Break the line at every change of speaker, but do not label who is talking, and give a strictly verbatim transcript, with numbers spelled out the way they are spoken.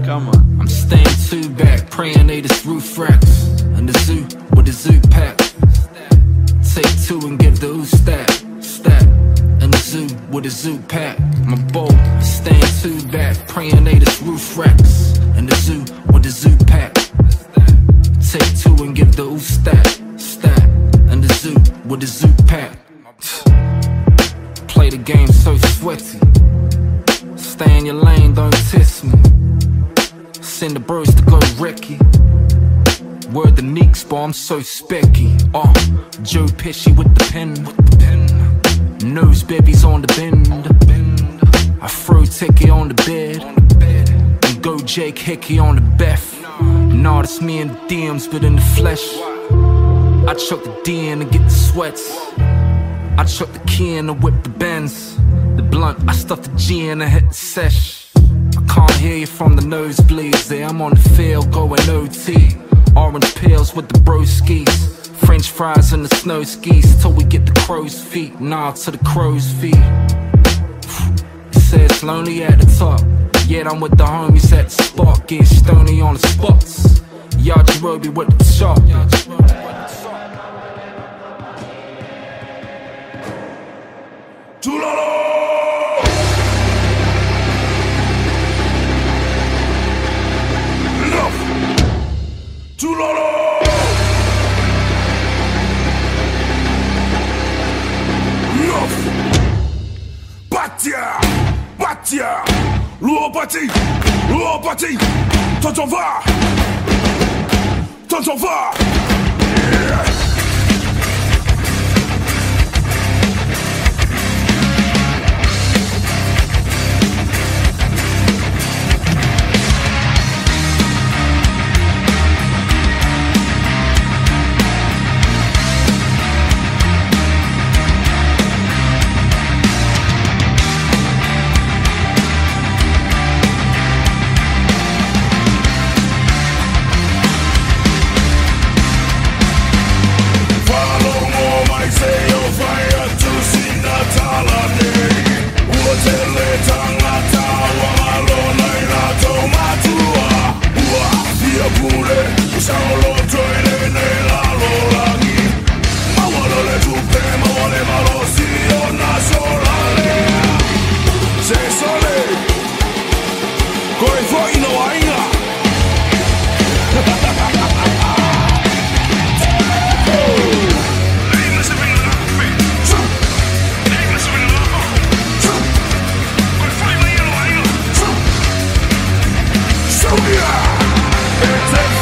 Come on. I'm staying two back, praying they just Roofracks. And the zoo with the zoo pack. Take two and give the ooh stat, stat. And the zoo with the zoo pack. My bold, staying two back, praying they just Roofracks. And the zoo with the zoo pack. Take two and give the ooh stat, stat. And the zoo with the zoo pack. Play the game so sweaty. Stay in your lane, don't test me. Send the bros to go wrecky. Word the Neeks, boy, I'm so specky. Uh, Joe Pesci with the pen. Nose babies on the bend. I throw Techie on the bed. And go Jake Hickey on the Beth. Nah, it's me in the D Ms, but in the flesh. I chuck the D in to get the sweats. I chuck the key in to whip the Benz. The blunt, I stuff the G in to hit the sesh. I can't hear you from the nosebleeds. There, I'm on the field going O T. Orange pills with the broskies. French fries and the snow skis. Till we get the crow's feet. Nah, to the crow's feet. It says lonely at the top. Yet I'm with the homies at the spot. Getting stony on the spots. Yajirobe with the chop.
Tulalo! Enough! Tulalo! Enough! Batia! Batia! Lourd parti! Lourd parti! T'en vas! T'en vas! Yeah! It's